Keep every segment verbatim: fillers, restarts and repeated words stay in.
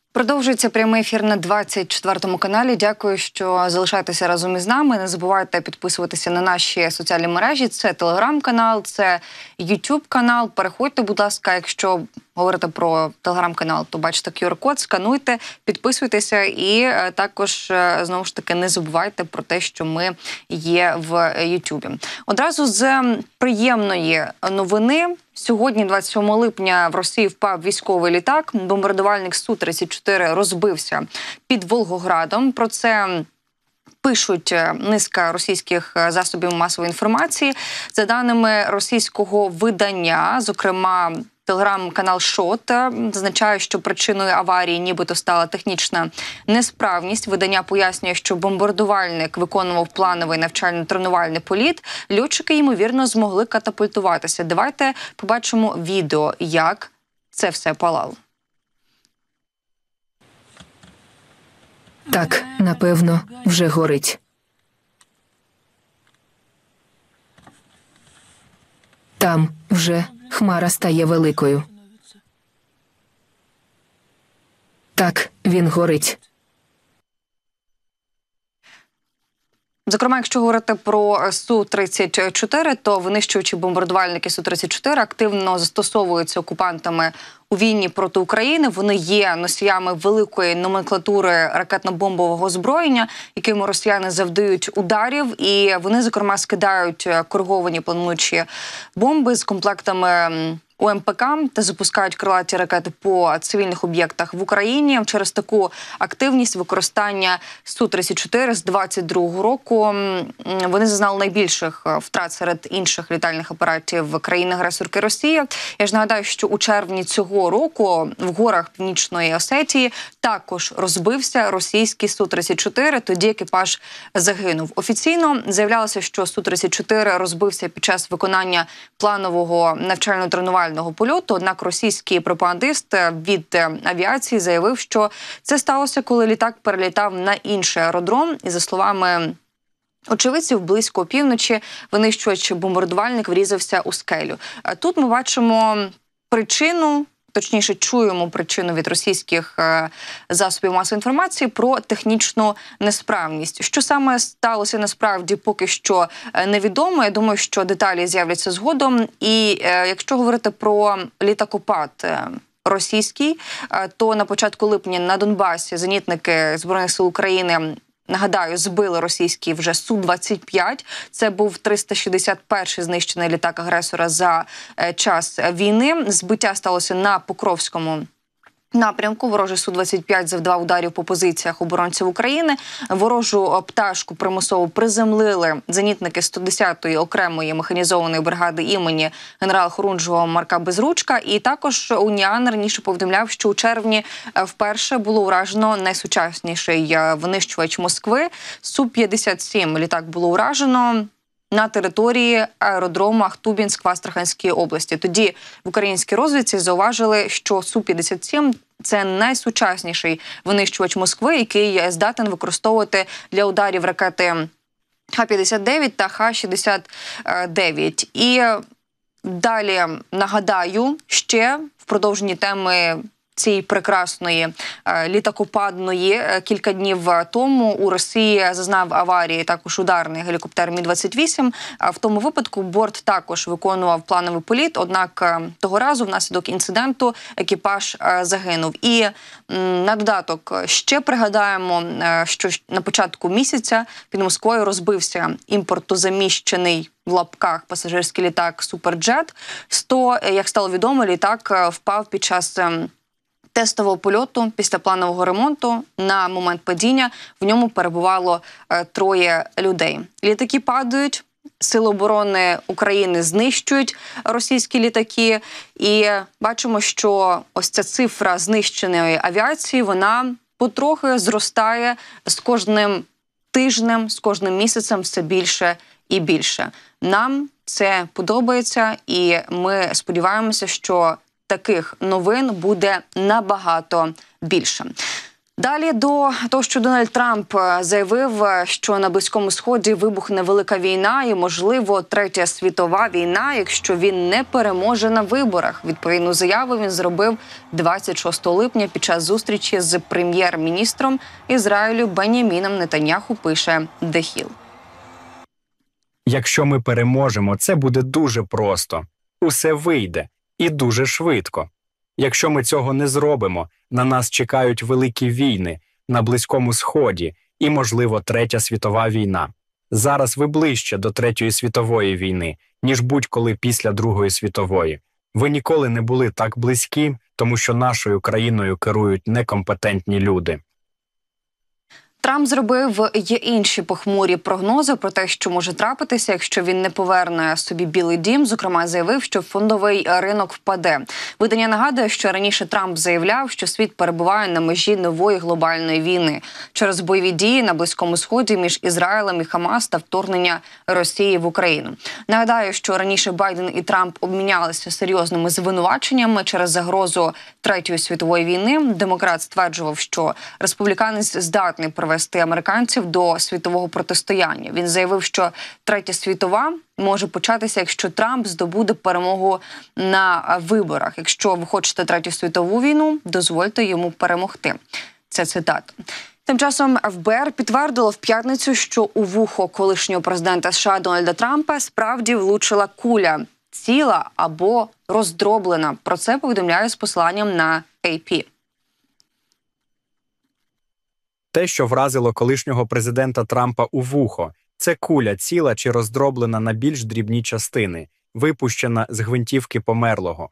Продовжується прямий ефір на двадцять четвертому каналі. Дякую, що залишаєтеся разом із нами. Не забувайте підписуватися на наші соціальні мережі. Це телеграм-канал, це ютуб-канал. Переходьте, будь ласка, якщо говорити про телеграм-канал, то бачите ку ар код, скануйте, підписуйтеся і е, також, е, знову ж таки, не забувайте про те, що ми є в Ютубі. Одразу з приємної новини. Сьогодні, двадцять сьомого липня, в Росії впав військовий літак. Бомбардувальник Су тридцять чотири розбився під Волгоградом. Про це пишуть низка російських засобів масової інформації. За даними російського видання, зокрема, телеграм-канал «Шот» зазначає, що причиною аварії нібито стала технічна несправність. Видання пояснює, що бомбардувальник виконував плановий навчально-тренувальний політ. Льотчики, ймовірно, змогли катапультуватися. Давайте побачимо відео, як це все палало. Так, напевно, вже горить. Там вже хмара стає великою. Так, він горить. Зокрема, якщо говорити про Су тридцять чотири, то винищувачі бомбардувальники Су тридцять чотири активно застосовуються окупантами у війні проти України. Вони є носіями великої номенклатури ракетно-бомбового озброєння, якими росіяни завдають ударів. І вони, зокрема, скидають кориговані плануючі бомби з комплектами У Ем Пе Ка та запускають крилаті ракети по цивільних об'єктах в Україні. Через таку активність використання Су тридцять чотири з двадцять другого року вони зазнали найбільших втрат серед інших літальних апаратів країни-агресорки Росії. Я ж нагадаю, що у червні цього року в горах Північної Осетії також розбився російський Су тридцять чотири, тоді екіпаж загинув. Офіційно заявлялося, що Су тридцять чотири розбився під час виконання планового навчально-тренувального польоту, однак російський пропагандист від авіації заявив, що це сталося, коли літак перелітав на інший аеродром. І, за словами очевидців, близько опівночі винищувач-бомбардувальник врізався у скелю. Тут ми бачимо причину, точніше, чуємо причину від російських е, засобів масової інформації про технічну несправність. Що саме сталося насправді поки що невідомо. Я думаю, що деталі з'являться згодом. І е, якщо говорити про літакопад е, російський, е, то на початку липня на Донбасі зенітники Збройних сил України, нагадаю, збили російський вже Су двадцять п'ять. Це був триста шістдесят перший знищений літак агресора за е, час війни. Збиття сталося на Покровському напрямку. Ворожий Су двадцять п'ять завдав ударів по позиціях оборонців України. Ворожу пташку примусово приземлили зенітники сто десятої окремої механізованої бригади імені генерала Хорунжого Марка Безручка. І також УНІАН раніше повідомляв, що у червні вперше було уражено найсучасніший винищувач Москви. Су п'ятдесят сім літак було уражено на території аеродрому Ахтубінськ в Астраханській області. Тоді в українській розвідці зауважили, що Су п'ятдесят сім – це найсучасніший винищувач Москви, який здатен використовувати для ударів ракети Ха п'ятдесят дев'ять та Ха шістдесят дев'ять. І далі нагадаю ще в продовженні теми цієї прекрасної е, літакопадної е, кілька днів тому у Росії зазнав аварії також ударний гелікоптер Мі двадцять вісім. А в тому випадку борт також виконував плановий політ, однак е, того разу внаслідок інциденту екіпаж е, загинув. І м, на додаток ще пригадаємо, е, що на початку місяця під Москвою розбився імпортозаміщений в лапках пасажирський літак «Суперджет сто». Як стало відомо, літак впав під час тестового польоту після планового ремонту. На момент падіння в ньому перебувало е, троє людей. Літаки падають, Сили оборони України знищують російські літаки. І бачимо, що ось ця цифра знищеної авіації, вона потрохи зростає з кожним тижнем, з кожним місяцем все більше і більше. Нам це подобається, і ми сподіваємося, що таких новин буде набагато більше. Далі до того, що Дональд Трамп заявив, що на Близькому Сході вибухне велика війна і, можливо, третя світова війна, якщо він не переможе на виборах. Відповідну заяву він зробив двадцять шостого липня під час зустрічі з прем'єр-міністром Ізраїлю Беняміном Нетаньяху, пише The Hill. Якщо ми переможемо, це буде дуже просто. Усе вийде. І дуже швидко. Якщо ми цього не зробимо, на нас чекають великі війни на Близькому Сході і, можливо, Третя світова війна. Зараз ви ближче до Третьої світової війни, ніж будь-коли після Другої світової. Ви ніколи не були так близькі, тому що нашою країною керують некомпетентні люди. Трамп зробив є інші похмурі прогнози про те, що може трапитися, якщо він не поверне собі Білий дім. Зокрема, заявив, що фондовий ринок впаде. Видання нагадує, що раніше Трамп заявляв, що світ перебуває на межі нової глобальної війни через бойові дії на Близькому Сході між Ізраїлем і Хамас та вторгнення Росії в Україну. Нагадаю, що раніше Байден і Трамп обмінялися серйозними звинуваченнями через загрозу Третьої світової війни. Демократ стверджував, що республіканець здатний привести американців до світового протистояння. Він заявив, що Третя світова може початися, якщо Трамп здобуде перемогу на виборах. Якщо ви хочете Третю світову війну, дозвольте йому перемогти. Це цитата. Тим часом еф бе ер підтвердило в п'ятницю, що у вухо колишнього президента США Дональда Трампа справді влучила куля, ціла або роздроблена. Про це повідомляє з посиланням на ей пі. Те, що вразило колишнього президента Трампа у вухо, це куля ціла чи роздроблена на більш дрібні частини, випущена з гвинтівки померлого.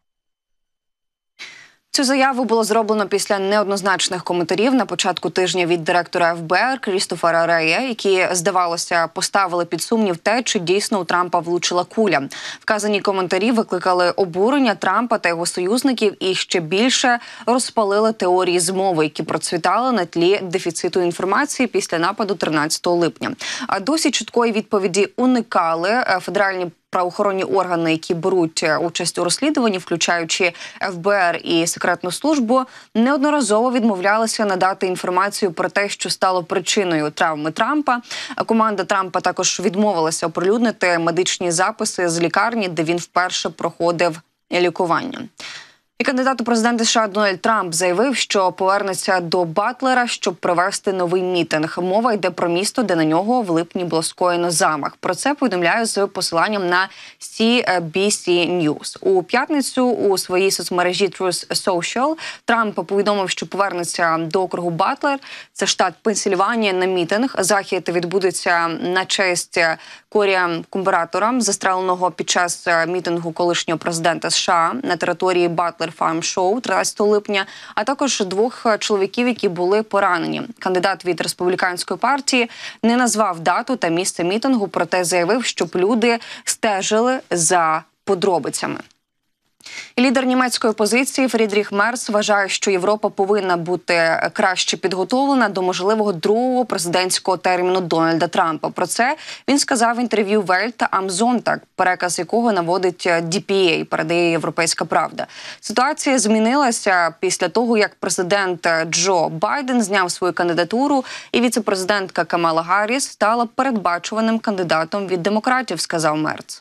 Цю заяву було зроблено після неоднозначних коментарів на початку тижня від директора еф бе ер Крістофера Рея, які, здавалося, поставили під сумнів те, чи дійсно у Трампа влучила куля. Вказані коментарі викликали обурення Трампа та його союзників і ще більше розпалили теорії змови, які процвітали на тлі дефіциту інформації після нападу тринадцятого липня. А досі чіткої відповіді уникали федеральні правоохоронні органи, які беруть участь у розслідуванні, включаючи еф бе ер і секретну службу, неодноразово відмовлялися надати інформацію про те, що стало причиною травми Трампа. Команда Трампа також відмовилася оприлюднити медичні записи з лікарні, де він вперше проходив лікування. І кандидат у президенти США Дональд Трамп заявив, що повернеться до Батлера, щоб провести новий мітинг. Мова йде про місто, де на нього в липні було скоєно замах. Про це повідомляє з посиланням на сі бі сі News. У п'ятницю у своїй соцмережі Truth Social Трамп повідомив, що повернеться до округу Батлер, це штат Пенсільванія, на мітинг. Захід відбудеться на честь Корія Кумбератора, застреленого під час мітингу колишнього президента США на території Батлер Фарм Шоу тринадцятого липня, а також двох чоловіків, які були поранені. Кандидат від республіканської партії не назвав дату та місце мітингу, проте заявив, щоб люди стежили за подробицями. І лідер німецької опозиції Фрідріх Мерц вважає, що Європа повинна бути краще підготовлена до можливого другого президентського терміну Дональда Трампа. Про це він сказав в інтерв'ю Welt am Sonntag, переказ якого наводить ді пі ей, передає Європейська Правда. Ситуація змінилася після того, як президент Джо Байден зняв свою кандидатуру, і віце-президентка Камала Гарріс стала передбачуваним кандидатом від демократів, сказав Мерц.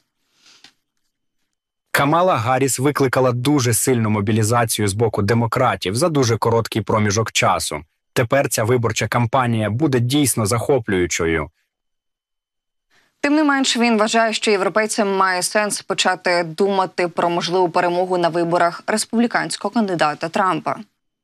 Камала Гарріс викликала дуже сильну мобілізацію з боку демократів за дуже короткий проміжок часу. Тепер ця виборча кампанія буде дійсно захоплюючою. Тим не менш, він вважає, що європейцям має сенс почати думати про можливу перемогу на виборах республіканського кандидата Трампа.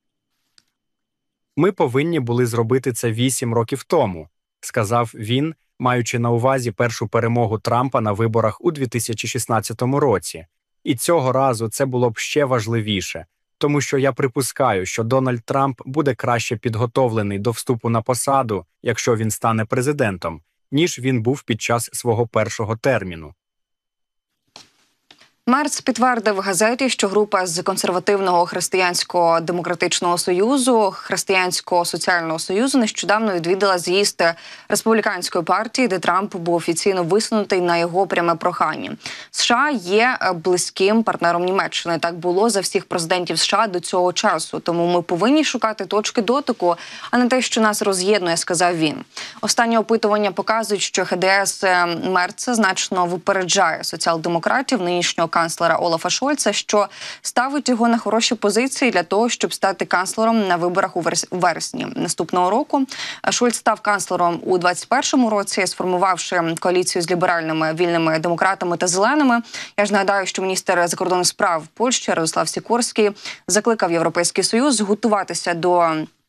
«Ми повинні були зробити це вісім років тому», – сказав він, маючи на увазі першу перемогу Трампа на виборах у дві тисячі шістнадцятому році. І цього разу це було б ще важливіше, тому що я припускаю, що Дональд Трамп буде краще підготовлений до вступу на посаду, якщо він стане президентом, ніж він був під час свого першого терміну. Мерц підтвердив газеті, що група з консервативного Християнського демократичного союзу, Християнського соціального союзу нещодавно відвідала з'їзд республіканської партії, де Трамп був офіційно висунутий на його пряме прохання. США є близьким партнером Німеччини. Так було за всіх президентів США до цього часу. Тому ми повинні шукати точки дотику, а не те, що нас роз'єднує, сказав він. Останні опитування показують, що ХДС Мерца значно випереджає соціал-демократів, нинішнього канцлера Олафа Шольца, що ставить його на хороші позиції для того, щоб стати канцлером на виборах у вересні наступного року. Шольц став канцлером у двадцять першому році, сформувавши коаліцію з ліберальними, вільними демократами та зеленими. Я ж нагадаю, що міністр закордонних справ Польщі Радослав Сікорський закликав Європейський Союз готуватися до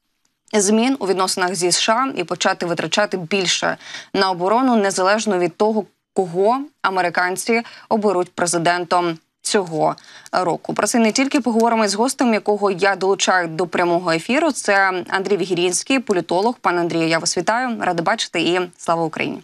змін у відносинах зі США і почати витрачати більше на оборону, незалежно від того, кого американці оберуть президентом цього року. Про це не тільки поговоримо з гостем, якого я долучаю до прямого ефіру. Це Андрій Вігірінський, політолог. Пане Андрію, я вас вітаю, рада бачити і слава Україні.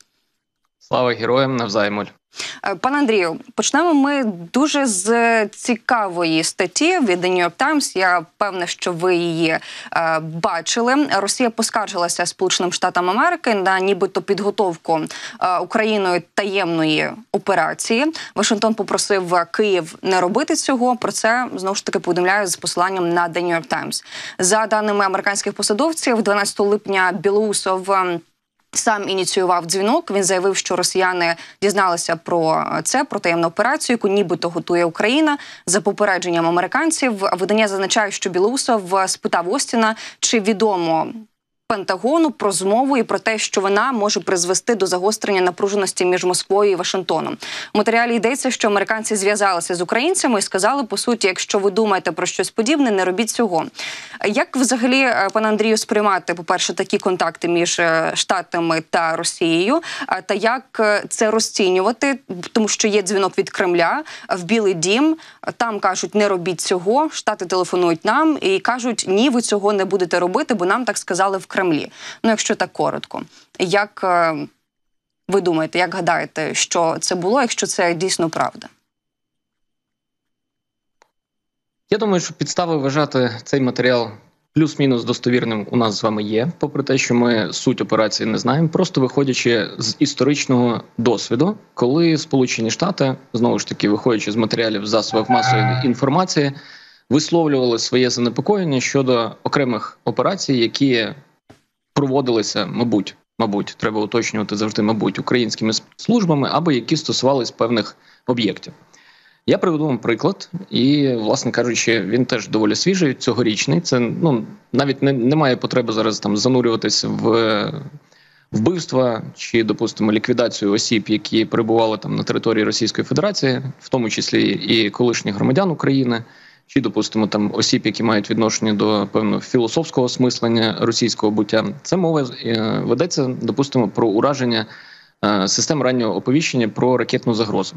Слава героям, навзаєм, Оль. Пане Андрію, почнемо ми дуже з цікавої статті від The New York Times. Я певна, що ви її е, бачили. Росія поскаржилася Сполученим Штатам Америки на нібито підготовку е, Україною таємної операції. Вашингтон попросив Київ не робити цього. Про це, знову ж таки, повідомляю з посиланням на The New York Times. За даними американських посадовців, дванадцятого липня Білоусов сам ініціював дзвінок. Він заявив, що росіяни дізналися про це, про таємну операцію, яку нібито готує Україна. За попередженням американців, видання зазначає, що Білоусов спитав Остіна, чи відомо Пентагону про змову і про те, що вона може призвести до загострення напруженості між Москвою і Вашингтоном. У матеріалі йдеться, що американці зв'язалися з українцями і сказали, по суті, якщо ви думаєте про щось подібне, не робіть цього. Як взагалі, пане Андрію, сприймати, по-перше, такі контакти між Штатами та Росією, та як це розцінювати, тому що є дзвінок від Кремля в Білий дім, там кажуть, не робіть цього, Штати телефонують нам і кажуть, ні, ви цього не будете робити, бо нам так сказали в Кремлі. Ну, якщо так коротко. Як е, ви думаєте, як гадаєте, що це було, якщо це дійсно правда? Я думаю, що підстави вважати цей матеріал плюс-мінус достовірним у нас з вами є, попри те, що ми суть операції не знаємо, просто виходячи з історичного досвіду, коли Сполучені Штати, знову ж таки, виходячи з матеріалів засобів масової інформації, висловлювали своє занепокоєння щодо окремих операцій, які проводилися, мабуть, мабуть, треба уточнювати завжди, мабуть, українськими службами, або які стосувались певних об'єктів. Я приведу вам приклад, і, власне кажучи, він теж доволі свіжий, цьогорічний. Це, ну, навіть не, немає потреби зараз там занурюватись в вбивства чи, допустимо, ліквідацію осіб, які перебували там на території Російської Федерації, в тому числі і колишніх громадян України, чи, допустимо, там осіб, які мають відношення до певного філософського осмислення російського буття. Це мова ведеться, допустимо, про ураження систем раннього оповіщення про ракетну загрозу.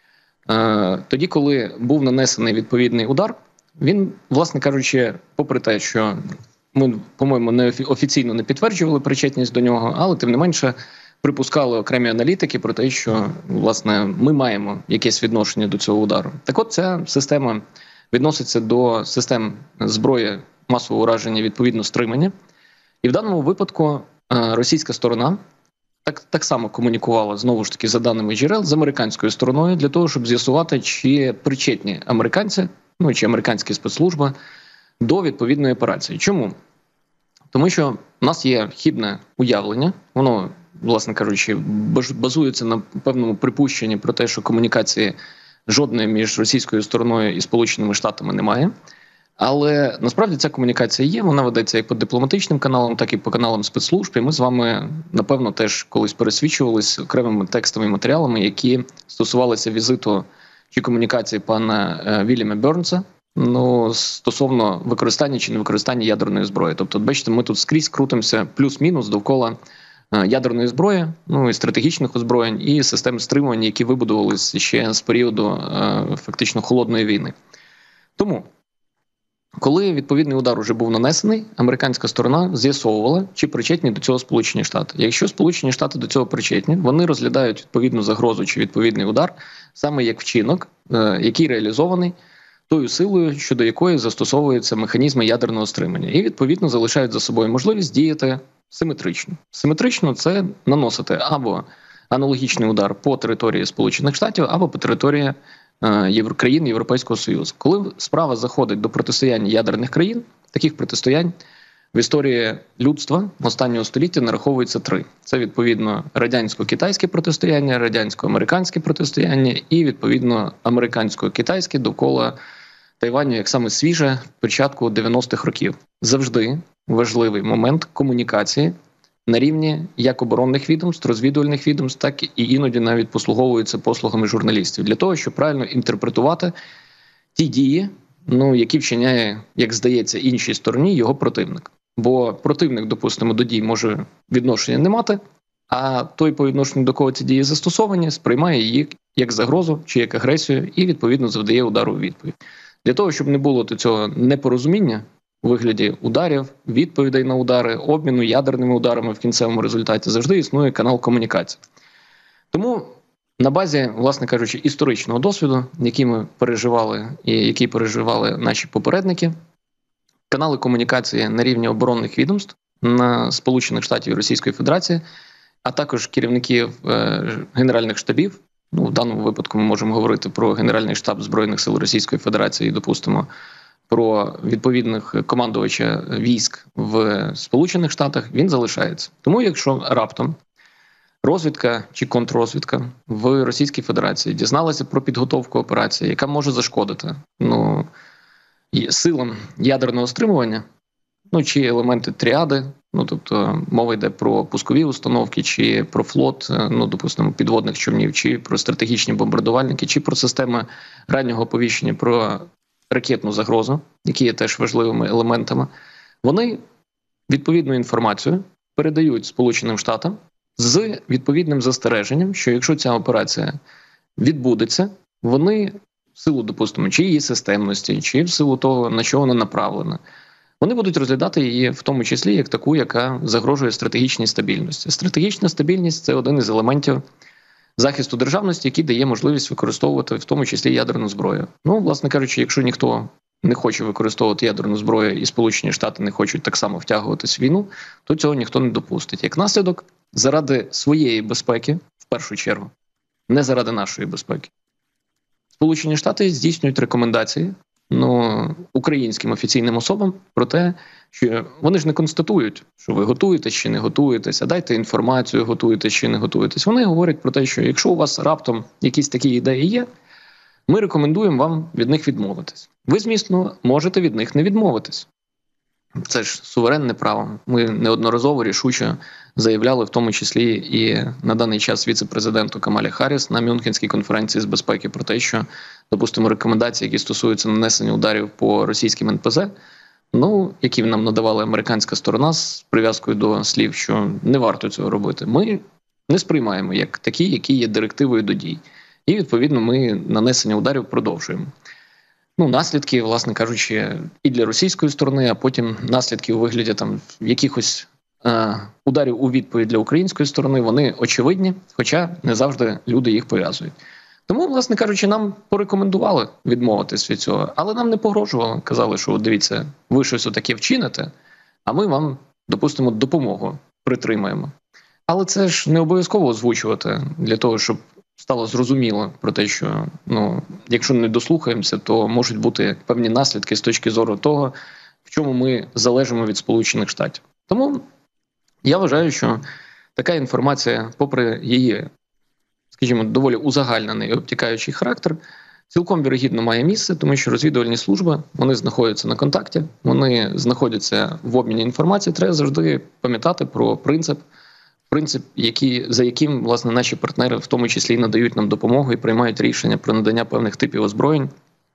Тоді, коли був нанесений відповідний удар, він, власне кажучи, попри те, що ми, по-моєму, не офіційно не підтверджували причетність до нього, але, тим не менше, припускали окремі аналітики про те, що, власне, ми маємо якесь відношення до цього удару. Так от, ця система відноситься до систем зброї масового ураження, відповідно, стримання. І в даному випадку російська сторона так, так само комунікувала, знову ж таки, за даними джерел, з американською стороною, для того, щоб з'ясувати, чи причетні американці, ну, чи американські спецслужби до відповідної операції. Чому? Тому що в нас є хибне уявлення, воно, власне кажучи, базується на певному припущенні про те, що комунікації жодної між російською стороною і Сполученими Штатами немає. Але насправді ця комунікація є, вона ведеться як по дипломатичним каналам, так і по каналам спецслужб. І ми з вами, напевно, теж колись пересвідчувалися окремими текстовими матеріалами, які стосувалися візиту чи комунікації пана Вільяма Бернса, ну, стосовно використання чи невикористання ядерної зброї. Тобто, бачите, ми тут скрізь крутимося плюс-мінус довкола ядерної зброї, ну і стратегічних озброєнь, і систем стримувань, які вибудувалися ще з періоду фактично холодної війни. Тому Коли відповідний удар уже був нанесений, американська сторона з'ясовувала, чи причетні до цього Сполучені Штати. Якщо Сполучені Штати до цього причетні, вони розглядають відповідну загрозу чи відповідний удар саме як вчинок, який реалізований тою силою, щодо якої застосовуються механізми ядерного стримання. І, відповідно, залишають за собою можливість діяти симетрично. Симетрично – це наносити або аналогічний удар по території Сполучених Штатів, або по території країн Європейського Союзу. Коли справа заходить до протистояння ядерних країн, таких протистоянь в історії людства останнього століття нараховується три. Це, відповідно, радянсько-китайське протистояння, радянсько-американське протистояння і, відповідно, американсько-китайське довкола Тайваню, як саме свіже, початку дев'яностих років. Завжди важливий момент комунікації на рівні як оборонних відомств, розвідувальних відомств, так і іноді навіть послуговуються послугами журналістів, для того, щоб правильно інтерпретувати ті дії, ну, які вчиняє, як здається, іншій стороні його противник. Бо противник, допустимо, до дій може відношення не мати, а той, по відношенню до кого ці дії застосовані, сприймає їх як загрозу чи як агресію і, відповідно, завдає удару у відповідь. Для того, щоб не було до цього непорозуміння у вигляді ударів, відповідей на удари, обміну ядерними ударами в кінцевому результаті, завжди існує канал комунікації. Тому на базі, власне кажучи, історичного досвіду, який ми переживали і який переживали наші попередники, канали комунікації на рівні оборонних відомств на Сполучених Штатів і Російської Федерації, а також керівників е, генеральних штабів. Ну, в даному випадку ми можемо говорити про Генеральний штаб Збройних сил Російської Федерації, допустимо, про відповідних командувача військ в Сполучених Штатах, він залишається. Тому якщо раптом розвідка чи контррозвідка в Російській Федерації дізналася про підготовку операції, яка може зашкодити ну, силам ядерного стримування, ну чи елементи тріади, ну тобто мова йде про пускові установки, чи про флот, ну допустимо, підводних човнів, чи про стратегічні бомбардувальники, чи про системи раннього оповіщення про ракетну загрозу, які є теж важливими елементами, вони відповідну інформацію передають Сполученим Штатам з відповідним застереженням, що якщо ця операція відбудеться, вони в силу, допустимо, чи її системності, чи в силу того, на що вона направлена, вони будуть розглядати її в тому числі як таку, яка загрожує стратегічній стабільності. Стратегічна стабільність – це один із елементів захисту державності, який дає можливість використовувати в тому числі ядерну зброю. Ну, власне кажучи, якщо ніхто не хоче використовувати ядерну зброю і Сполучені Штати не хочуть так само втягуватись в війну, то цього ніхто не допустить. Як наслідок, заради своєї безпеки, в першу чергу, не заради нашої безпеки, Сполучені Штати здійснюють рекомендації ну, українським офіційним особам про те, що вони ж не констатують, що ви готуєтесь чи не готуєтесь, а дайте інформацію, готуєтесь чи не готуєтесь. Вони говорять про те, що якщо у вас раптом якісь такі ідеї є, ми рекомендуємо вам від них відмовитись. Ви, звісно, можете від них не відмовитись. Це ж суверенне право. Ми неодноразово рішуче заявляли, в тому числі і на даний час віце-президенту Камалі Харріс на Мюнхенській конференції з безпеки про те, що, допустимо, рекомендації, які стосуються нанесення ударів по російським ен пе зет, ну, які нам надавала американська сторона з прив'язкою до слів, що не варто цього робити, ми не сприймаємо як такі, які є директивою до дій. І, відповідно, ми нанесення ударів продовжуємо. Ну, наслідки, власне кажучи, і для російської сторони, а потім наслідки у вигляді там якихось е, ударів у відповідь для української сторони, вони очевидні, хоча не завжди люди їх пов'язують. Тому, власне кажучи, нам порекомендували відмовитись від цього, але нам не погрожували. Казали, що дивіться, ви щось отаке вчините, а ми вам, допустимо, допомогу притримаємо. Але це ж не обов'язково озвучувати для того, щоб стало зрозуміло про те, що ну, якщо не дослухаємося, то можуть бути певні наслідки з точки зору того, в чому ми залежимо від Сполучених Штатів. Тому я вважаю, що така інформація, попри її, скажімо, доволі узагальнений і обтікаючий характер, цілком вірогідно має місце, тому що розвідувальні служби, вони знаходяться на контакті, вони знаходяться в обміні інформацією. Треба завжди пам'ятати про принцип, принцип, який, за яким, власне, наші партнери в тому числі і надають нам допомогу і приймають рішення про надання певних типів озброєнь,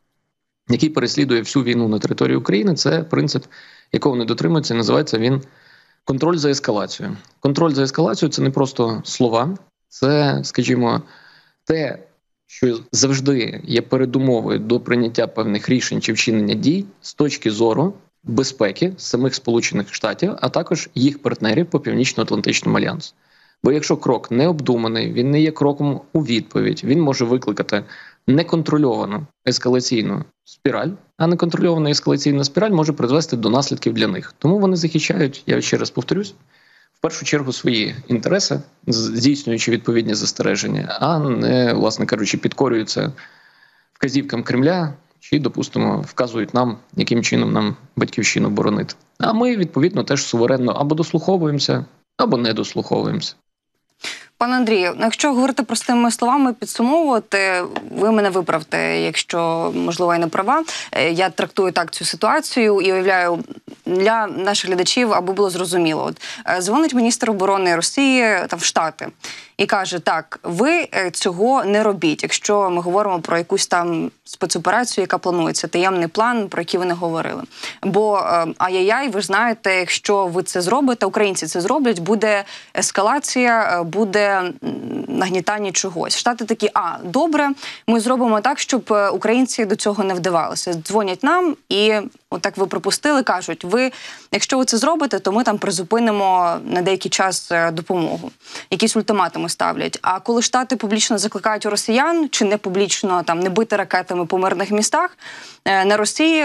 який переслідує всю війну на території України. Це принцип, якого вони дотримуються, і називається він контроль за ескалацією. Контроль за ескалацією – це не просто слова, це, скажімо, те, що завжди є передумовою до прийняття певних рішень чи вчинення дій з точки зору безпеки самих Сполучених Штатів, а також їх партнерів по Північно-Атлантичному альянсу. Бо якщо крок не обдуманий, він не є кроком у відповідь, він може викликати неконтрольовану ескалаційну спіраль, а неконтрольована ескалаційна спіраль може призвести до наслідків для них. Тому вони захищають, я ще раз повторюсь, в першу чергу свої інтереси, здійснюючи відповідні застереження, а не, власне кажучи, підкорюються вказівкам Кремля чи, допустимо, вказують нам, яким чином нам батьківщину боронити. А ми, відповідно, теж суверенно або дослуховуємося, або не дослуховуємося. Пане Андрію, якщо говорити простими словами, підсумовувати, ви мене виправте, якщо, можливо, я не права. Я трактую так цю ситуацію і уявляю для наших глядачів, аби було зрозуміло. От, дзвонить міністр оборони Росії там, в Штати і каже, так, ви цього не робіть, якщо ми говоримо про якусь там спецоперацію, яка планується, таємний план, про який ви не говорили. Бо ай-яй-яй, ви ж знаєте, якщо ви це зробите, українці це зроблять, буде ескалація, буде нагнітання чогось. Штати такі, а, добре, ми зробимо так, щоб українці до цього не вдавалися. Дзвонять нам і, отак ви пропустили, кажуть, ви, якщо ви це зробите, то ми там призупинимо на деякий час допомогу. Якісь ультиматуми ставлять. А коли Штати публічно закликають у росіян, чи не публічно там не бити ракетами по мирних містах, на Росії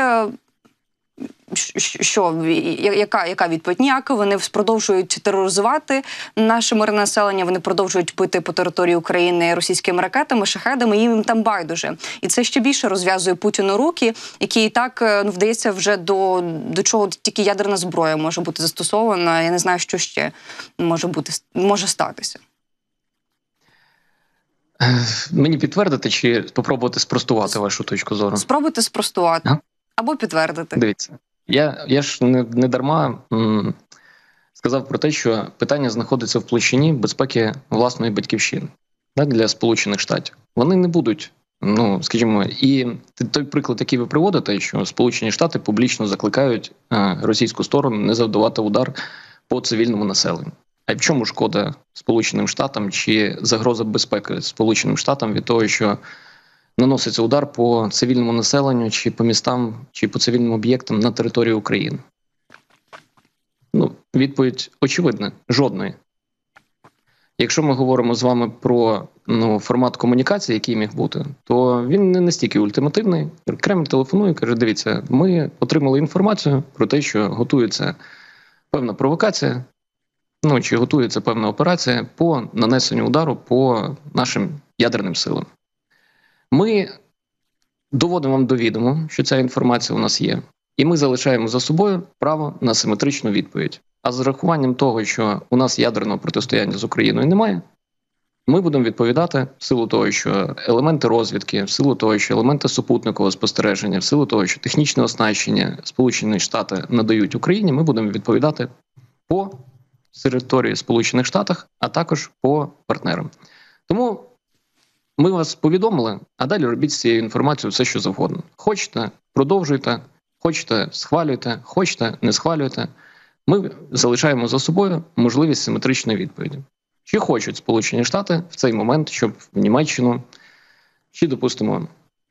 що, яка, яка відповідь? Ніяка. Вони продовжують тероризувати наше мирне населення, вони продовжують бити по території України російськими ракетами, шахедами, їм там байдуже. І це ще більше розв'язує Путіну руки, які і так, ну, вдається вже до, до чого тільки ядерна зброя може бути застосована. Я не знаю, що ще може бути, може статися. Мені підтвердити чи спробувати спростувати вашу точку зору? Спробуйте спростувати. А? Або підтвердити. Дивіться. Я, я ж не, не дарма м, сказав про те, що питання знаходиться в площині безпеки власної батьківщини, так, для Сполучених Штатів. Вони не будуть, ну, скажімо, і той приклад, який ви приводите, що Сполучені Штати публічно закликають е, російську сторону не завдавати удар по цивільному населенню. А в чому шкода Сполученим Штатам чи загроза безпеки Сполученим Штатам від того, що наноситься удар по цивільному населенню, чи по містам, чи по цивільним об'єктам на території України? Ну, відповідь очевидна – жодної. Якщо ми говоримо з вами про, ну, формат комунікації, який міг бути, то він не настільки ультимативний. Кремль телефонує і каже, дивіться, ми отримали інформацію про те, що готується певна провокація, ну, чи готується певна операція по нанесенню удару по нашим ядерним силам. Ми доводимо вам до відома, що ця інформація у нас є, і ми залишаємо за собою право на симетричну відповідь. А з урахуванням того, що у нас ядерного протистояння з Україною немає, ми будемо відповідати в силу того, що елементи розвідки, в силу того, що елементи супутникового спостереження, в силу того, що технічне оснащення Сполучені Штати надають Україні, ми будемо відповідати по території Сполучених Штатів, а також по партнерам. Тому ми вас повідомили, а далі робіть з цією інформацією все, що завгодно. Хочете – продовжуйте, хочете – схвалюйте, хочете – не схвалюйте. Ми залишаємо за собою можливість симетричної відповіді. Чи хочуть Сполучені Штати в цей момент, щоб в Німеччину, чи, допустимо,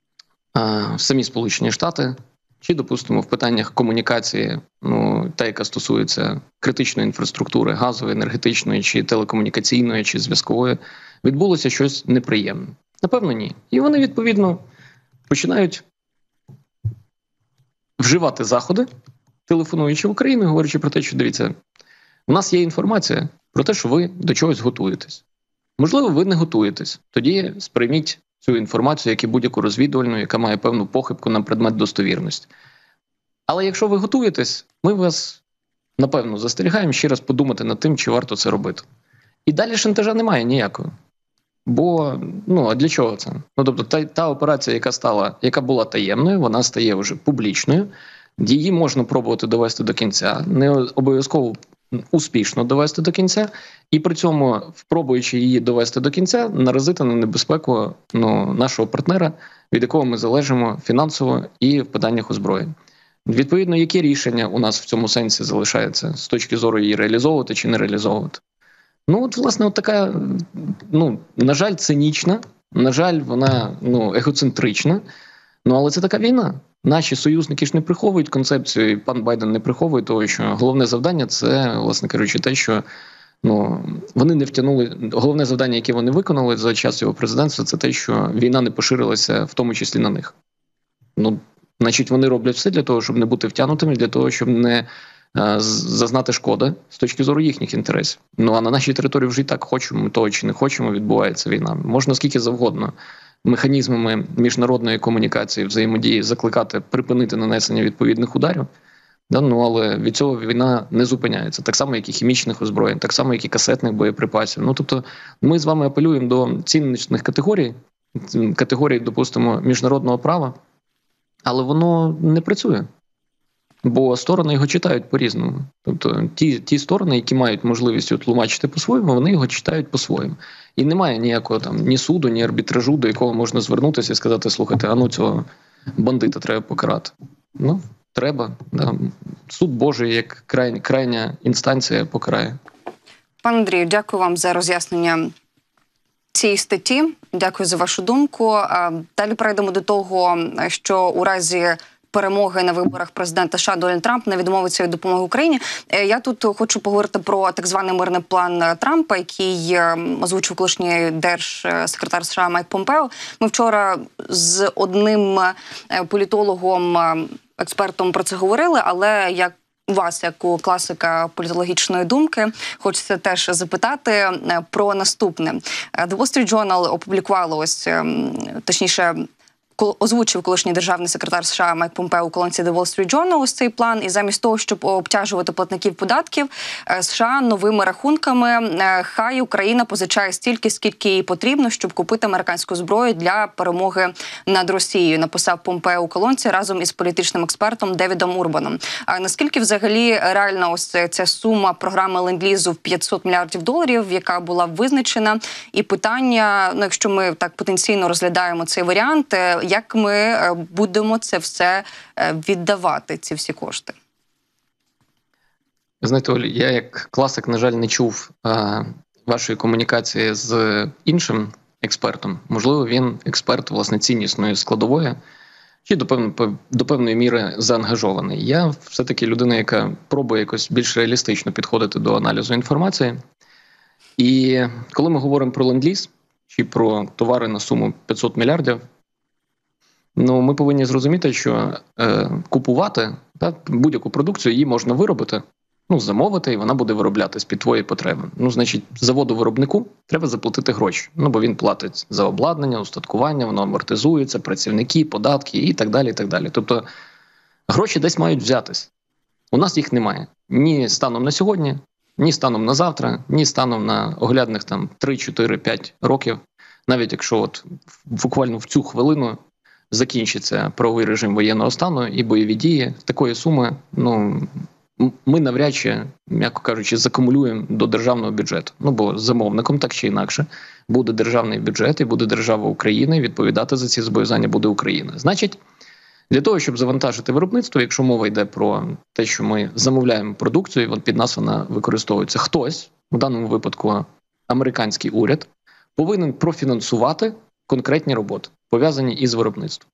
в самі Сполучені Штати, чи, допустимо, в питаннях комунікації, ну, та, яка стосується критичної інфраструктури, газової, енергетичної, чи телекомунікаційної, чи зв'язкової, відбулося щось неприємне? Напевно, ні. І вони, відповідно, починають вживати заходи, телефонуючи в Україну, говорячи про те, що, дивіться, у нас є інформація про те, що ви до чогось готуєтесь. Можливо, ви не готуєтесь. Тоді сприйміть цю інформацію, як і будь-яку розвідувальну, яка має певну похибку на предмет достовірності. Але якщо ви готуєтесь, ми вас, напевно, застерігаємо ще раз подумати над тим, чи варто це робити. І далі шантажа немає ніякого. Бо, ну, а для чого це? Ну, тобто, та, та операція, яка стала, яка була таємною, вона стає вже публічною. Її можна пробувати довести до кінця, не обов'язково успішно довести до кінця, і при цьому, пробуючи її довести до кінця, наразити на небезпеку, ну, нашого партнера, від якого ми залежимо фінансово і в питаннях озброєння. Відповідно, які рішення у нас в цьому сенсі залишаються з точки зору її реалізовувати чи не реалізовувати? Ну, от, власне, от така, ну, на жаль, цинічна На жаль, вона ну, егоцентрична, ну але це така війна. Наші союзники ж не приховують концепцію, і пан Байден не приховує того, що головне завдання – це, власне кажучи, те, що ну, вони не втягнули, головне завдання, яке вони виконали за час його президентства, це те, що війна не поширилася, в тому числі на них. Ну, значить, вони роблять все для того, щоб не бути втягнутими, для того, щоб не а, зазнати шкоди з точки зору їхніх інтересів. Ну, а на нашій території вже і так, хочемо ми того чи не хочемо, відбувається війна. Можна скільки завгодно механізмами міжнародної комунікації, взаємодії закликати припинити нанесення відповідних ударів, да, ну, але від цього війна не зупиняється. Так само, як і хімічних озброєнь, так само, як і касетних боєприпасів. Ну, тобто, ми з вами апелюємо до ціннісних категорій, категорій, допустимо, міжнародного права, але воно не працює. Бо сторони його читають по-різному. Тобто ті, ті сторони, які мають можливість тлумачити по-своєму, вони його читають по-своєму. І немає ніякого там ні суду, ні арбітражу, до якого можна звернутися і сказати, слухайте, а ну цього бандита треба покарати. Ну, треба. Да. Суд Божий, як край, крайня інстанція, покарає. Пане Андрію, дякую вам за роз'яснення цієї статті. Дякую за вашу думку. Далі перейдемо до того, що у разі перемоги на виборах президента США Дональд Трамп не відмовиться від допомоги Україні. Я тут хочу поговорити про так званий мирний план Трампа, який озвучив колишній держсекретар США Майк Помпео. Ми вчора з одним політологом, експертом про це говорили, але як вас, як у класика політологічної думки, хочеться теж запитати про наступне. The Wall Street Journal опублікувало ось, точніше, озвучив колишній державний секретар США Майк Помпео у колонці The Wall Street Journal ось цей план, і замість того, щоб обтяжувати платників податків, США новими рахунками хай Україна позичає стільки, скільки їй потрібно, щоб купити американську зброю для перемоги над Росією, написав Помпео у колонці разом із політичним експертом Девідом Урбаном. А наскільки взагалі реальна ось ця сума програми ленд-лізу в п'ятсот мільярдів доларів, яка була визначена? І питання, ну якщо ми так потенційно розглядаємо цей варіант, як ми будемо це все віддавати, ці всі кошти? Знаєте, Олі, я як класик, на жаль, не чув а, вашої комунікації з іншим експертом. Можливо, він експерт, власне, ціннісної складової, чи до певної, до певної міри заангажований. Я все-таки людина, яка пробує якось більш реалістично підходити до аналізу інформації. І коли ми говоримо про ленд-ліз, чи про товари на суму п'ятсот мільярдів, ну, ми повинні зрозуміти, що е, купувати так, будь-яку продукцію її можна виробити, ну, замовити, і вона буде вироблятись під твої потреби. Ну, значить, заводу-виробнику треба заплатити гроші. Ну, бо він платить за обладнання, устаткування, воно амортизується, працівники, податки і так далі, і так далі. Тобто, гроші десь мають взятись. У нас їх немає. Ні станом на сьогодні, ні станом на завтра, ні станом на оглядних там три, чотири, п'ять років. Навіть якщо от буквально в цю хвилину закінчиться правовий режим воєнного стану і бойові дії, такої суми, ну, ми навряд чи, м'яко кажучи, закумулюємо до державного бюджету. Ну, бо замовником, так чи інакше, буде державний бюджет і буде держава України, відповідати за ці зобов'язання буде Україна. Значить, для того, щоб завантажити виробництво, якщо мова йде про те, що ми замовляємо продукцію, і от під нас вона використовується, хтось, в даному випадку американський уряд, повинен профінансувати конкретні роботи, пов'язані із виробництвом.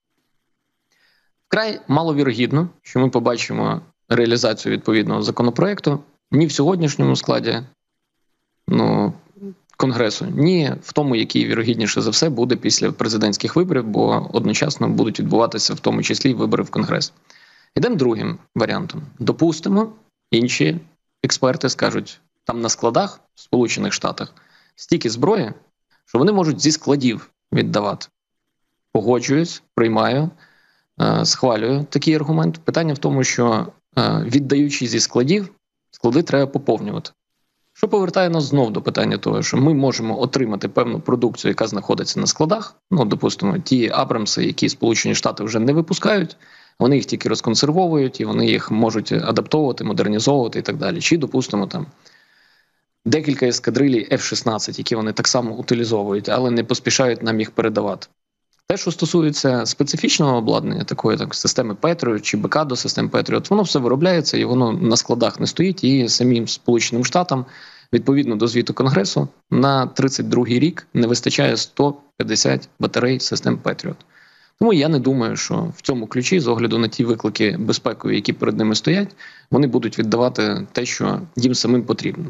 Вкрай маловірогідно, що ми побачимо реалізацію відповідного законопроекту ні в сьогоднішньому складі ну, Конгресу, ні в тому, який, вірогідніше за все, буде після президентських виборів, бо одночасно будуть відбуватися в тому числі вибори в Конгрес. Ідемо другим варіантом. Допустимо, інші експерти скажуть, там на складах в Сполучених Штатах стільки зброї, що вони можуть зі складів віддавати. Погоджуюсь, приймаю, е, схвалюю такий аргумент. Питання в тому, що е, віддаючи зі складів, склади треба поповнювати. Що повертає нас знов до питання того, що ми можемо отримати певну продукцію, яка знаходиться на складах. Ну, допустимо, ті Абрамси, які Сполучені Штати вже не випускають, вони їх тільки розконсервовують, і вони їх можуть адаптовувати, модернізовувати і так далі. Чи, допустимо, там декілька ескадрилій еф шістнадцять, які вони так само утилізовують, але не поспішають нам їх передавати. Те, що стосується специфічного обладнання, такої так, системи Patriot чи БК до систем Patriot, воно все виробляється і воно на складах не стоїть, і самим Сполученим Штатам Відповідно до звіту Конгресу, на тридцять другий рік не вистачає сто п'ятдесят батарей систем Patriot. Тому я не думаю, що в цьому ключі, з огляду на ті виклики безпекові, які перед ними стоять, вони будуть віддавати те, що їм самим потрібно.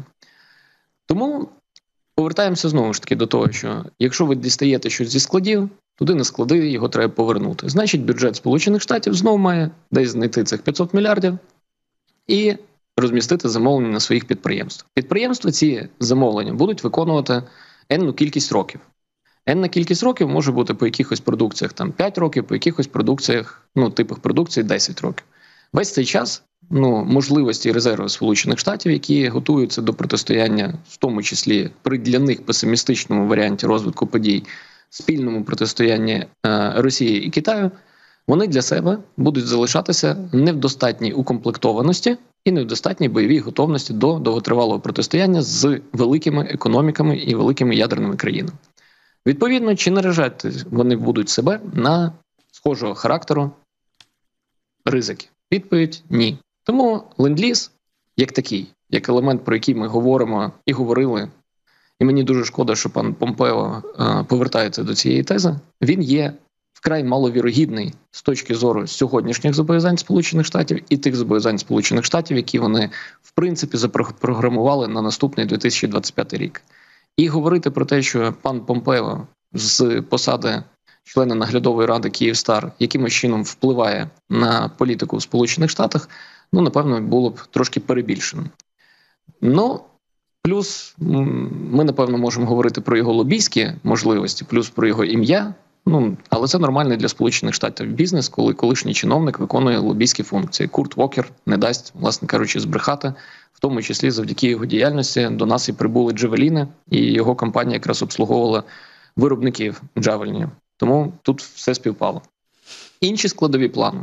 Тому повертаємося знову ж таки до того, що якщо ви дістаєте щось зі складів, туди на склади його треба повернути. Значить, бюджет Сполучених Штатів знову має десь знайти цих п'ятсот мільярдів і розмістити замовлення на своїх підприємствах. Підприємства ці замовлення будуть виконувати енну кількість років. Енна кількість років може бути по якихось продукціях там п'ять років, по якихось продукціях, ну, типах продукції десять років. Весь цей час, ну, можливості і резерви Сполучених Штатів, які готуються до протистояння, в тому числі при для них песимістичному варіанті розвитку подій, спільному протистоянні е, Росії і Китаю, вони для себе будуть залишатися не в достатній укомплектованості і не в достатній бойовій готовності до довготривалого протистояння з великими економіками і великими ядерними країнами. Відповідно, чи наражати вони будуть себе на схожого характеру ризики? Відповідь – ні. Тому ленд-ліз, як такий, як елемент, про який ми говоримо і говорили, і мені дуже шкода, що пан Помпео е, повертається до цієї тези, він є вкрай маловірогідний з точки зору сьогоднішніх зобов'язань Сполучених Штатів і тих зобов'язань Сполучених Штатів, які вони, в принципі, запрограмували на наступний дві тисячі двадцять п'ятий рік. І говорити про те, що пан Помпео з посади члена наглядової ради Київстар якимось чином впливає на політику в Сполучених Штатах, ну, напевно, було б трошки перебільшено. Ну, плюс ми, напевно, можемо говорити про його лобійські можливості, плюс про його ім'я. Ну, але це нормальний для Сполучених Штатів бізнес, коли колишній чиновник виконує лобійські функції. Курт Вокер не дасть, власне кажучи, збрехати, в тому числі завдяки його діяльності до нас і прибули джавеліни, і його компанія якраз обслуговувала виробників джавелінів. Тому тут все співпало. Інші складові плану.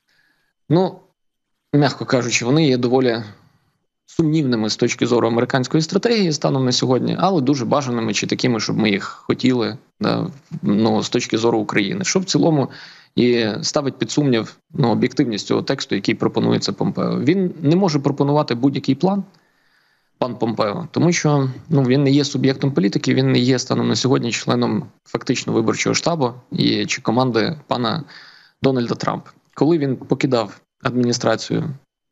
Ну, м'яко кажучи, вони є доволі сумнівними з точки зору американської стратегії станом на сьогодні, але дуже бажаними чи такими, щоб ми їх хотіли, да, ну, з точки зору України. Що в цілому і ставить під сумнів, ну, об'єктивність цього тексту, який пропонується Помпео. Він не може пропонувати будь-який план, пан Помпео, тому що, ну, він не є суб'єктом політики, він не є станом на сьогодні членом фактично виборчого штабу і чи команди пана Дональда Трампа. Коли він покидав адміністрацію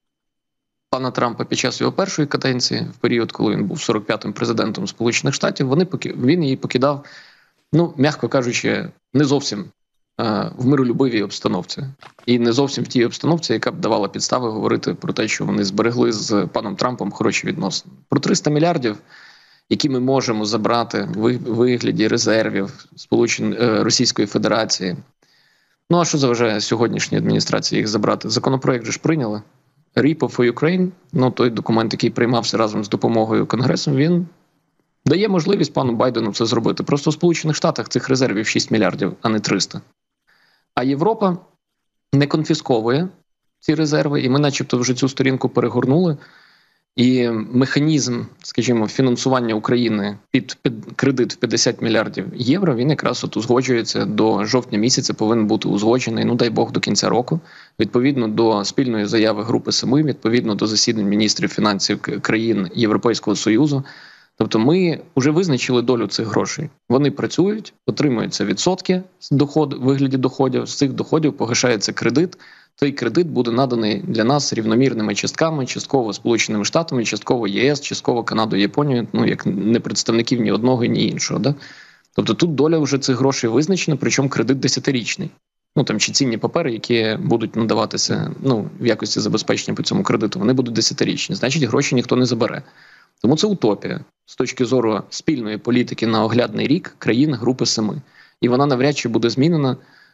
пана Трампа під час його першої каденції, в період, коли він був сорок п'ятим президентом Сполучених Штатів, вони він її покидав, ну, м'яко кажучи, не зовсім е, в миролюбивій обстановці. І не зовсім в тій обстановці, яка б давала підстави говорити про те, що вони зберегли з паном Трампом хороші відносини. Про триста мільярдів, які ми можемо забрати в вигляді резервів Сполучен... е, Російської Федерації. Ну, а що заважає сьогоднішній адміністрації їх забрати? Законопроект же ж прийняли. ріпо for Ukraine, ну, той документ, який приймався разом з допомогою Конгресу, він дає можливість пану Байдену це зробити. Просто в Сполучених Штатах цих резервів шість мільярдів, а не триста. А Європа не конфісковує ці резерви, і ми начебто вже цю сторінку перегорнули. І механізм, скажімо, фінансування України під, під кредит в п'ятдесят мільярдів євро, він якраз от узгоджується до жовтня місяця, повинен бути узгоджений, ну дай Бог, до кінця року, відповідно до спільної заяви Групи Семи, відповідно до засідань міністрів фінансів країн Європейського Союзу. Тобто ми вже визначили долю цих грошей. Вони працюють, отримуються відсотки з доход, вигляді доходів, з цих доходів погашається кредит. Цей кредит буде наданий для нас рівномірними частками, частково Сполученими Штатами, частково ЄС, частково Канадою, Японією, ну як не представників ні одного, ні іншого. Да? Тобто тут доля вже цих грошей визначена, причому кредит десятирічний. Ну там чи цінні папери, які будуть надаватися, ну, в якості забезпечення по цьому кредиту, вони будуть десятирічні. Значить, гроші ніхто не забере. Тому це утопія з точки зору спільної політики на оглядний рік країн Групи Семи. І вона навряд чи буде змінена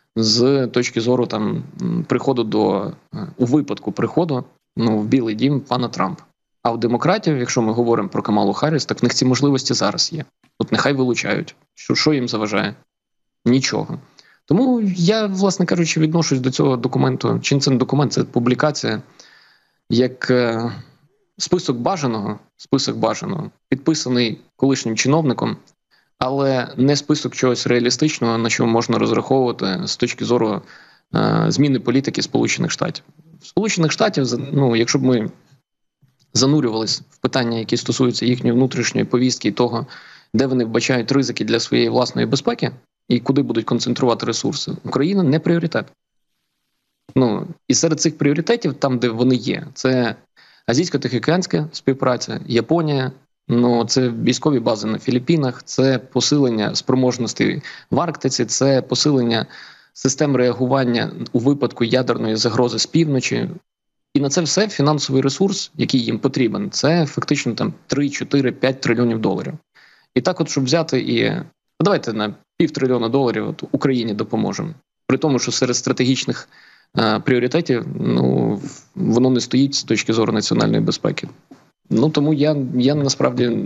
з точки зору там приходу до, у випадку приходу, ну, в Білий дім пана Трампа. А в демократів, якщо ми говоримо про Камалу Харріс, так в них ці можливості зараз є. От нехай вилучають. Що, що їм заважає? Нічого. Тому я, власне кажучи, відношусь до цього документу, чи це не документ, це публікація, як е, список бажаного, список бажаного, підписаний колишнім чиновником, але не список чогось реалістичного, на що можна розраховувати з точки зору е, зміни політики Сполучених Штатів. Сполучених Штатів, ну, якщо б ми занурювались в питання, які стосуються їхньої внутрішньої повістки і того, де вони вбачають ризики для своєї власної безпеки і куди будуть концентрувати ресурси, Україна не пріоритет. Ну, і серед цих пріоритетів, там, де вони є, це Азійсько-Тихоокеанська співпраця, Японія, ну, це військові бази на Філіппінах, це посилення спроможностей в Арктиці, це посилення систем реагування у випадку ядерної загрози з півночі. І на це все фінансовий ресурс, який їм потрібен, це фактично там три, чотири, п'ять трильйонів доларів. І так от, щоб взяти і, ну, давайте на півтрильйона доларів от Україні допоможемо. При тому, що серед стратегічних е, пріоритетів, ну, воно не стоїть з точки зору національної безпеки. Ну, тому я, я насправді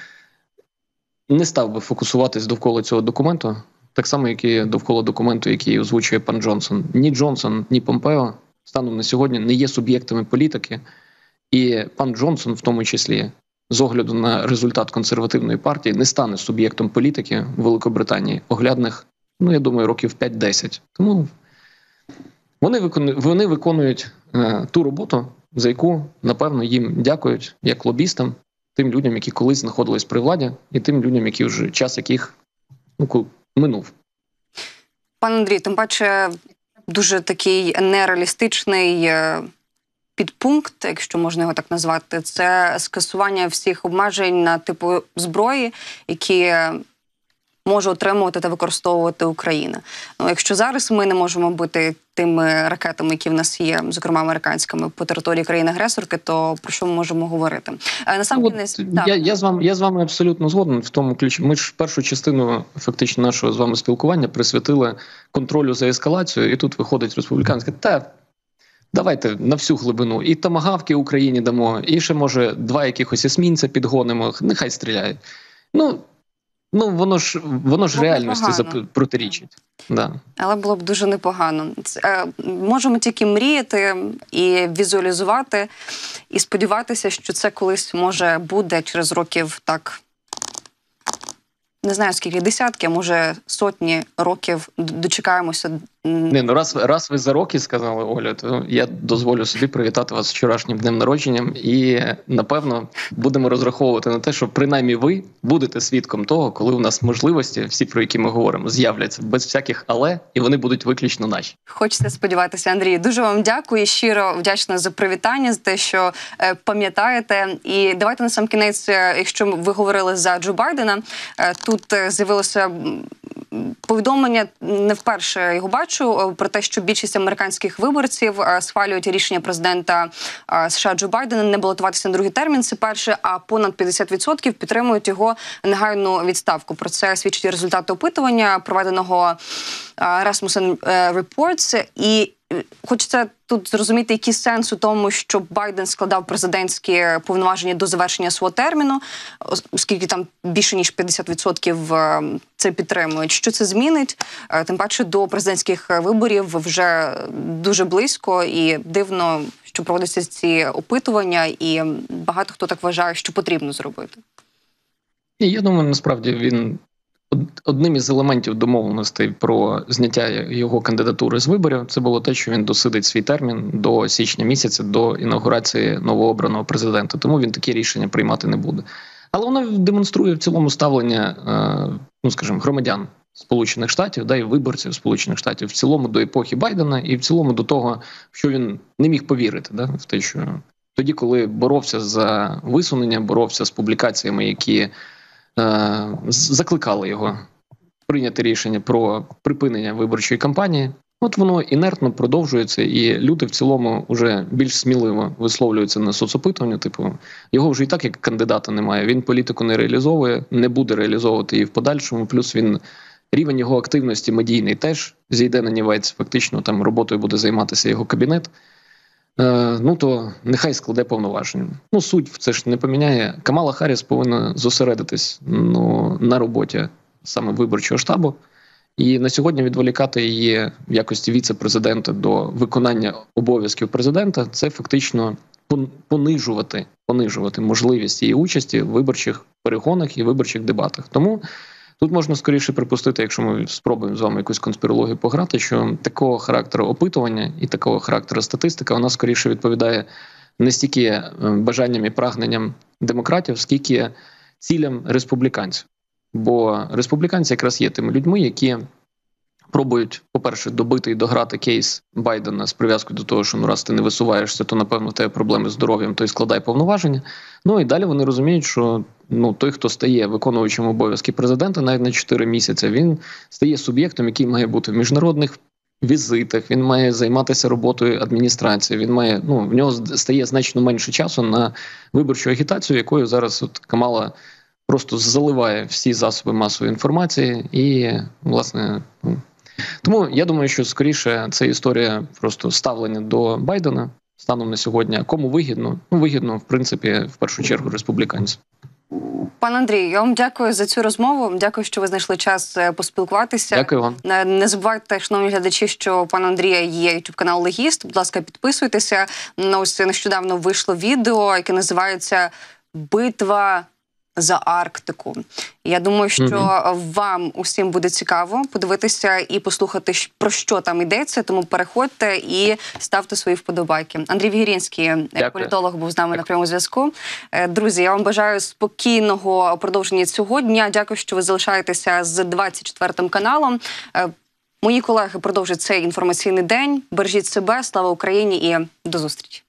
не став би фокусуватись довкола цього документу, так само, як і довкола документу, який озвучує пан Джонсон. Ні Джонсон, ні Помпео станом на сьогодні не є суб'єктами політики, і пан Джонсон, в тому числі, з огляду на результат консервативної партії, не стане суб'єктом політики в Великобританії оглядних, ну, я думаю, років п'ять-десять. Тому вони виконують, вони виконують е, ту роботу, за яку, напевно, їм дякують як лобістам, тим людям, які колись знаходились при владі, і тим людям, які вже час яких, ну, минув. Пан Андрій, тим паче дуже такий нереалістичний підпункт, якщо можна його так назвати, це скасування всіх обмежень на типу зброї, які може отримувати та використовувати Україна. Ну, якщо зараз ми не можемо бити тими ракетами, які в нас є, зокрема американськими, по території країни-агресорки, то про що ми можемо говорити? На сам ну, кінець, я, я, з вами, я з вами абсолютно згоден в тому ключі. Ми ж першу частину фактично нашого з вами спілкування присвятили контролю за ескалацією, і тут виходить республіканське. Та давайте на всю глибину. І томагавки Україні дамо, і ще, може, два якихось есмінця підгонимо, нехай стріляють. Ну, Ну, воно ж, воно ж реальності запро- протирічить. Да. Але було б дуже непогано. Це, е, можемо тільки мріяти і візуалізувати, і сподіватися, що це колись, може, буде через років так, не знаю скільки, десятки, а може сотні років дочекаємося. Не, ну раз, раз ви за роки сказали, Оля, то я дозволю собі привітати вас з вчорашнім днем народженням і, напевно, будемо розраховувати на те, що принаймні ви будете свідком того, коли у нас можливості, всі, про які ми говоримо, з'являться без всяких «але», і вони будуть виключно наші. Хочеться сподіватися, Андрій. Дуже вам дякую і щиро вдячна за привітання, за те, що е, пам'ятаєте. І давайте на сам кінець, якщо ви говорили за Джо Байдена, е, тут е, з'явилося повідомлення, не вперше його бачу, про те, що більшість американських виборців схвалюють рішення президента США Джо Байдена не балотуватися на другий термін, це перше, а понад п'ятдесят відсотків підтримують його негайну відставку. Про це свідчать результати опитування, проведеного Rasmussen Reports. І хочеться тут зрозуміти, який сенс у тому, що Байден складав президентські повноваження до завершення свого терміну, оскільки там більше ніж п'ятдесят відсотків це підтримують. Що це змінить? Тим паче до президентських виборів вже дуже близько, і дивно, що проводяться ці опитування, і багато хто так вважає, що потрібно зробити. І я думаю, насправді він одним із елементів домовленостей про зняття його кандидатури з виборів це було те, що він досидить свій термін до січня місяця, до інаугурації новообраного президента. Тому він такі рішення приймати не буде. Але воно демонструє в цілому ставлення, ну скажімо, громадян Сполучених Штатів, да, і виборців Сполучених Штатів в цілому до епохи Байдена і в цілому до того, що він не міг повірити, да, в те, що тоді, коли боровся за висунення, боровся з публікаціями, які закликали його прийняти рішення про припинення виборчої кампанії. От воно інертно продовжується, і люди в цілому вже більш сміливо висловлюються на соцопитування. Типу, його вже і так як кандидата немає. Він політику не реалізовує, не буде реалізовувати її в подальшому. Плюс він рівень його активності медійний теж зійде на нівець. Фактично там роботою буде займатися його кабінет. Е, ну то нехай складе повноваження. Ну суть це ж не поміняє. Камала Харріс повинна зосередитись ну, на роботі саме виборчого штабу. І на сьогодні відволікати її в якості віце-президента до виконання обов'язків президента – це фактично понижувати, понижувати можливість її участі в виборчих перегонах і виборчих дебатах. Тому тут можна скоріше припустити, якщо ми спробуємо з вами якусь конспірологію пограти, що такого характеру опитування і такого характеру статистика, вона скоріше відповідає не стільки е, бажанням і прагненням демократів, скільки цілям республіканців. Бо республіканці якраз є тими людьми, які пробують, по-перше, добити і дограти кейс Байдена з прив'язкою до того, що ну раз ти не висуваєшся, то, напевно, в тебе проблеми з здоров'ям, то й складай повноваження. Ну і далі вони розуміють, що ну той, хто стає виконуючим обов'язки президента навіть на чотири місяці, він стає суб'єктом, який має бути в міжнародних візитах, він має займатися роботою адміністрації, він має, ну, в нього стає значно менше часу на виборчу агітацію, якою зараз от Камала просто заливає всі засоби масової інформації і, власне, ну, тому я думаю, що скоріше це історія просто ставлення до Байдена станом на сьогодні. Кому вигідно? Ну, вигідно, в принципі, в першу чергу, республіканцям. Пане Андрію, я вам дякую за цю розмову. Дякую, що ви знайшли час поспілкуватися. Дякую вам. Не забувайте, шановні глядачі, що у пана Андрія є ютуб-канал «Легіст». Будь ласка, підписуйтеся. Ось нещодавно вийшло відео, яке називається «Битва за Арктику». Я думаю, що mm-hmm. вам усім буде цікаво подивитися і послухати, про що там йдеться, тому переходьте і ставте свої вподобайки. Андрій Вігірінський, Дякую. політолог, був з нами Дякую. на прямому зв'язку. Друзі, я вам бажаю спокійного продовження цього дня. Дякую, що ви залишаєтеся з двадцять четвертим каналом. Мої колеги продовжать цей інформаційний день. Бережіть себе, слава Україні і до зустрічі.